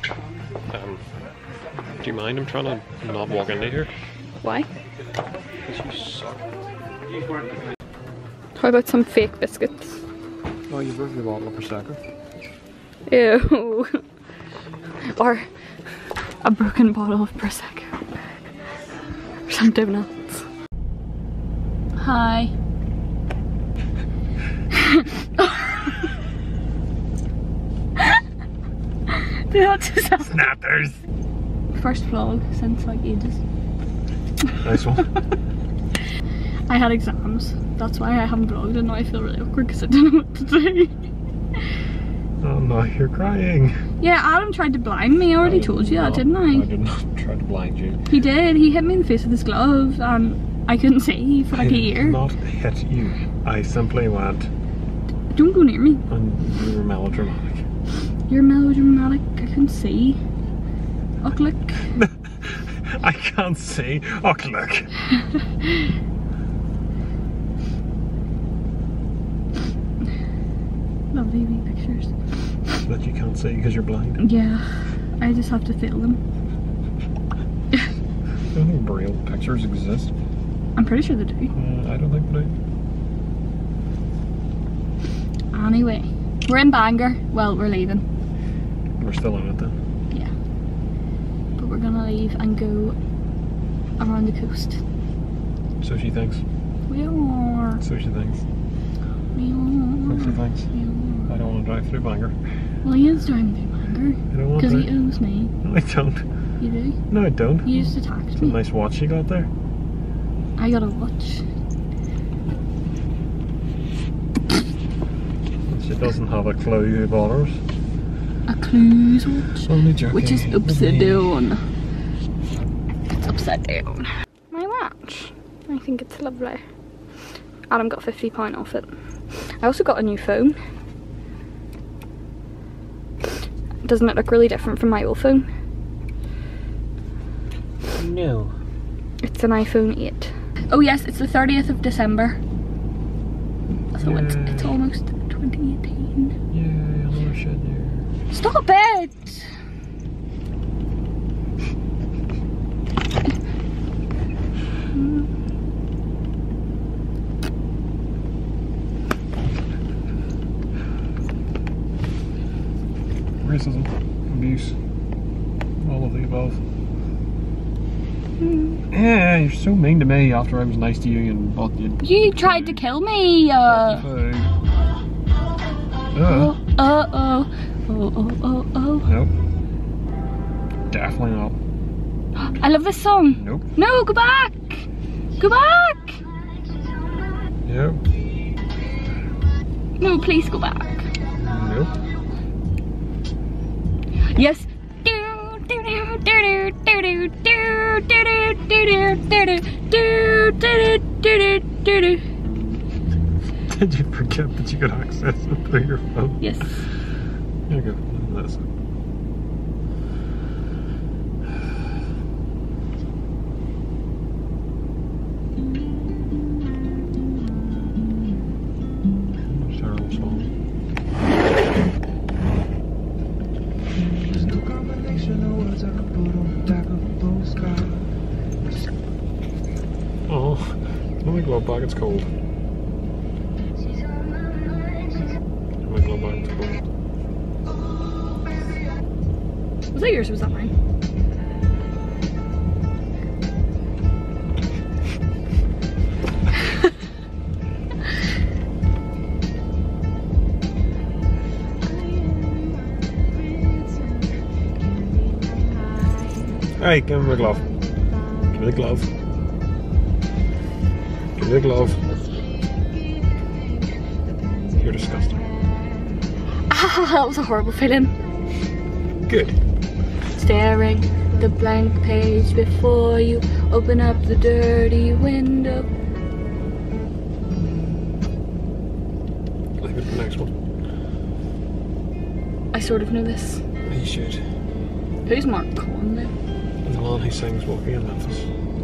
Do you mind? I'm trying to not walk into here. Why? Because you suck. How about some fake biscuits? Oh, you broke your bottle of Prosecco. Ew. Or a broken bottle of Prosecco. Or some donuts. Hi. Snappers! First vlog since like ages. Nice one. I had exams. That's why I haven't vlogged and now I feel really awkward because I don't know what to do. Oh no, you're crying. Yeah, Adam tried to blind me. I already told you that, didn't I? I did not try to blind you. He did. He hit me in the face with his glove and I couldn't see for like a year. I did not hit you. I simply went. Don't go near me. And you were melodramatic. You're melodramatic. I couldn't see. Oh, look. I can't see. Oh, look. Lovely wee pictures. That you can't see because you're blind. Yeah, I just have to feel them. I don't think braille pictures exist. I'm pretty sure they do. I don't think they do. Anyway, we're in Bangor. Well, we're leaving. We're still in it then. Yeah. But we're gonna leave and go around the coast. So she thinks. We are. So she thinks. We are. So she thinks. We are. I don't want to drive through Bangor. Well, he is driving through Bangor. I don't want to. Because he owes me. No, I don't. You do? No, I don't. You just attacked It's a me. nice watch you got there. I got a watch. She doesn't have a clue who bought hers. A clues watch. Only joking. Which is upside down. It's upside down. My watch. I think it's lovely. Adam got £50 off it. I also got a new phone. Doesn't it look really different from my old phone? No. It's an iPhone 8. Oh yes, it's the 30th of December. So it's almost 2018. Yeah, I know shit you. Stop it! Racism, abuse, all of the above. Yeah, you're so mean to me after I was nice to you and bought you. You tried to kill me. Oh. Nope. Definitely not. I love this song. Nope. No, go back. Go back. Yep. No, please go back. Nope. Yes. Did you forget that you could access it through your phone? Yes. Here you go. That's it. Terrible song. Oh, let me go back, it's cold. Let me go back, it's cold. Was that yours or was that mine? Hey, give me the glove. Give me the glove. Give me the glove. You're disgusting. Ah, that was a horrible feeling. Good. Staring the blank page before you, open up the dirty window. Leave it for the next one. I sort of know this. You should. Who's Mark Conley? The man who sings Walking in Memphis.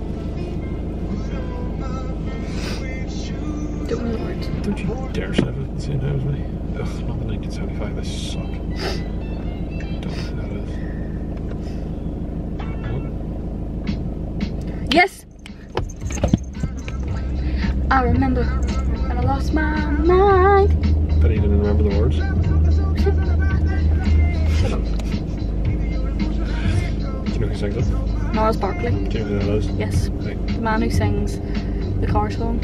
Don't know the words. Don't you dare say it at the same time as me. Ugh, not the 1975, they suck. Don't know who that is. Yes! I remember when I lost my mind. But he didn't remember the words. Shut up. Do you know who sings it? Gnarls Barkley. Do you know who that is? Yes. Right. The man who sings the car song.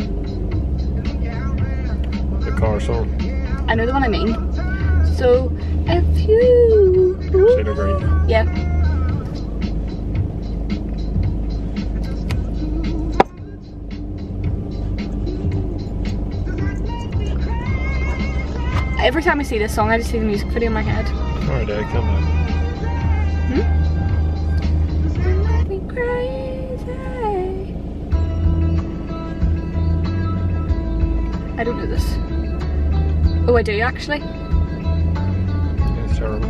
The car song. I know the one I mean. So, if you... Cedar Green. Yeah. Every time I see this song, I just see the music video in my head. Alright, Dad, come on. Make me crazy. I don't know this. Oh, I do actually. Yeah, it's terrible.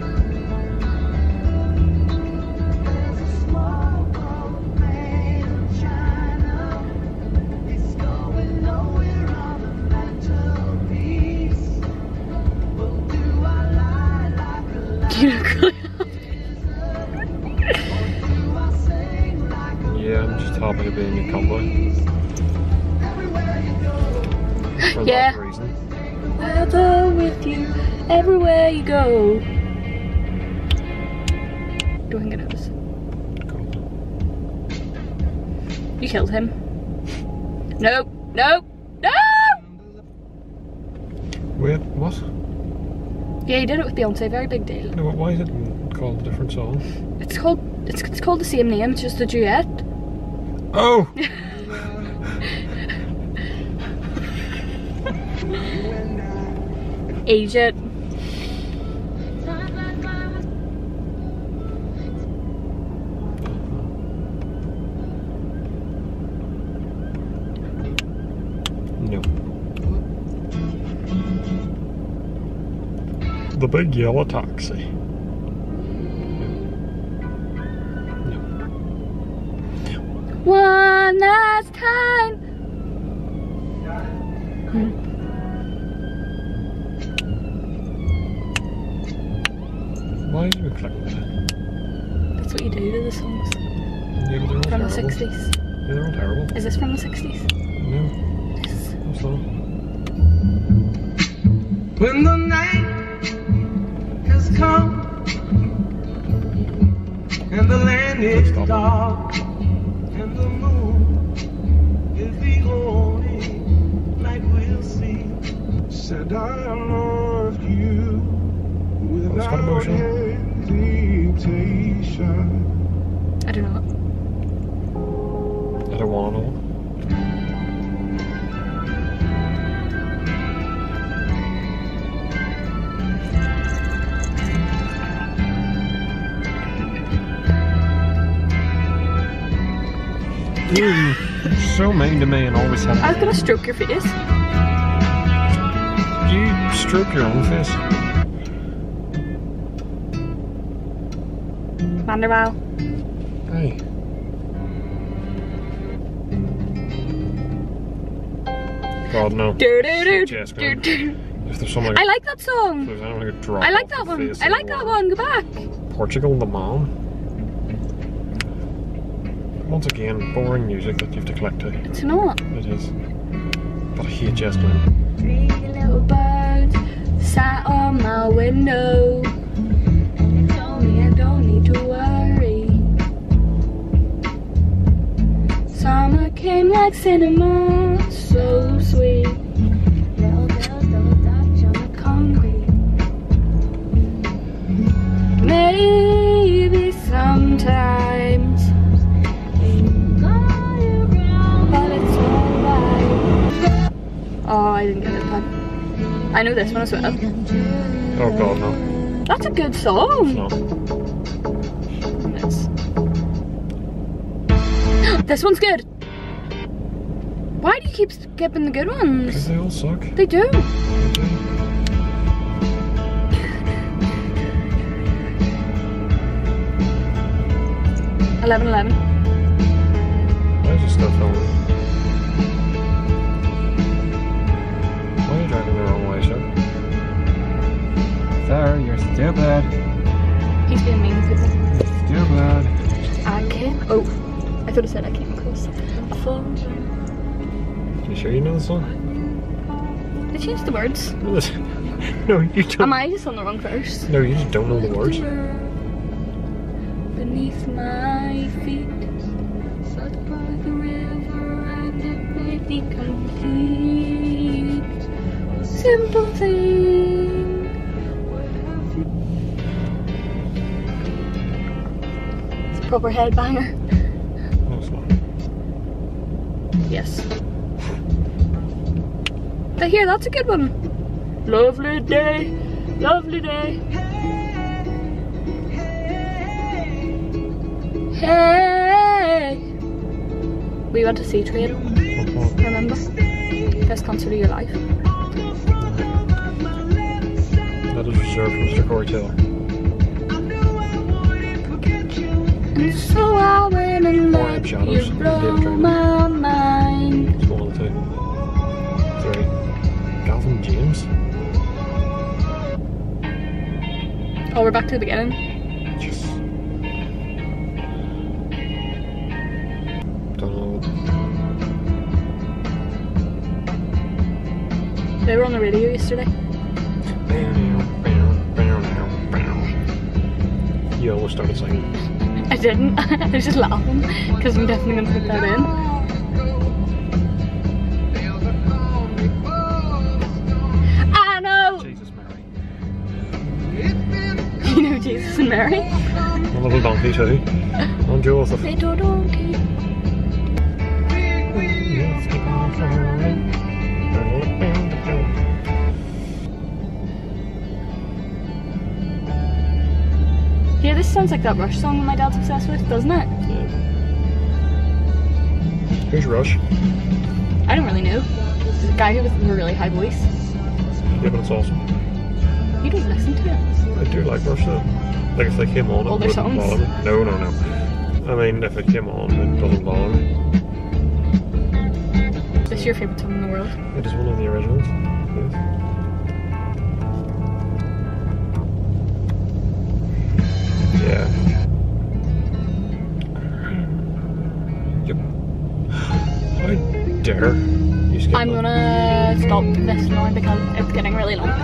You know, Yeah, I'm just happy to be in your company. For Yeah. that reason. I'll go with you everywhere you go. Do I think I know this? Cool. You killed him. Nope, nope, no! Wait, what? Yeah, he did it with Beyonce, very big deal. No, why is it called a different song? It's called the same name, it's just a duet. Oh! Egypt. No. The big yellow taxi. No. One last time. Why are you clicking that? That's what you do to the songs. Yeah, but they're all From the terrible. 60s. Yeah, they're all terrible. Is this from the 60s? No, Yes. it's not. When the night has come and the land is dark and the moon is the only light we'll see, said I love you It's got without emotion. hesitation. I don't know. I don't want to know. You're so mean to me and always have. I was gonna stroke your face. You stroke your own face. Vanderbilt. Hey. God, no. Yes, man. If there's something I like, like that if song. there's anything like a drop I like off that the one. face I of like the that world. one. Go back. Portugal, the man. Once again, boring music that you have to click to. It's not. It is. But I hate Jess Glynn. 3 little birds sat on my window, and they told me I don't need to worry. Summer came like cinema, so sweet. Little bells, little dots on the concrete. Maybe sometimes things go wrong, but it's alright. Oh, I didn't get it done. I know this one as well. Oh God, no. That's a good song. No. This one's good. Why do you keep skipping the good Because ones? they all suck. They do. They do. 11:11. Why is it still filming? Why are you driving the wrong way, sir? Sir, you're stupid. He's being mean to people. Stupid. I can't. Oh, I could have said I came close. You sure you know the song? I changed the words. No, you don't. Am I just on the wrong verse? No, you just don't know the words. Beneath my feet, sat by the river, and it made me complete. Simple thing. It's a proper headbanger. No, it's not. Yes. But here, that's a good one. Lovely day, lovely day. Hey! We went to Sea Trade, remember? Best concert of your life. That is reserved for Mr. Corey Taylor. And so I went and More let Shadows, you blow David Draymond. my mind. It's one of the two. 3. Calvin James. Oh, we're back to the beginning. Yes. Don't know. They were on the radio yesterday. You almost started singing. I didn't. I was just laughing because I'm definitely going to put that in. I know! Jesus Mary. You know Jesus and Mary? A little donkey too. On Joseph. Little donkey. Yeah, this sounds like that Rush song that my dad's obsessed with, doesn't it? Yeah. Who's Rush? I don't really know. There's a guy here with a really high voice. Yeah, but it's awesome. You don't listen to it. I do like Rush though. Like if they came on, All it their wouldn't songs? bother me. No, no, no. I mean, if it came on, it doesn't bother me. Is this your favourite song in the world? It is one of the originals. Yes. Yeah. Yep. How dare you skip I'm that? gonna stop this now because it's getting really long.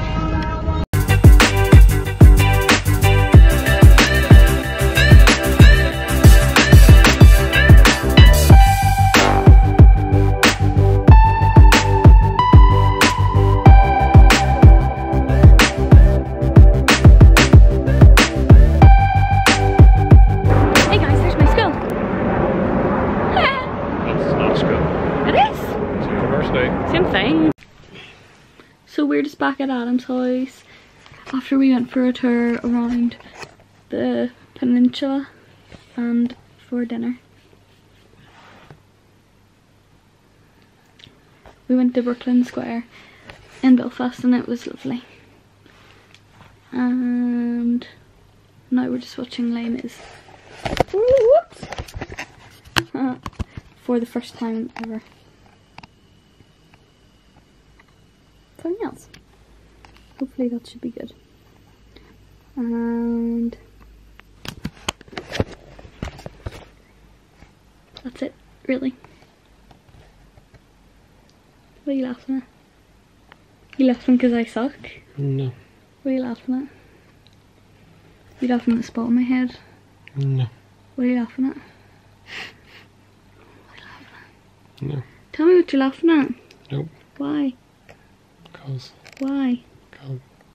Hey guys, there's my school. It's not school. It is. It's a university. Same thing. So we're just back at Adam's house after we went for a tour around the peninsula and for dinner. We went to Brooklyn Square in Belfast and it was lovely. And now we're just watching Les Mis. Whoops! For the first time ever. Something else. Hopefully that should be good. And that's it, really. What are you laughing at? You laughing because I suck? No. What are you laughing at? You laughing at the spot on my head? No. What are you laughing at? No. Tell me what you're laughing at. Nope. Why? Because Why?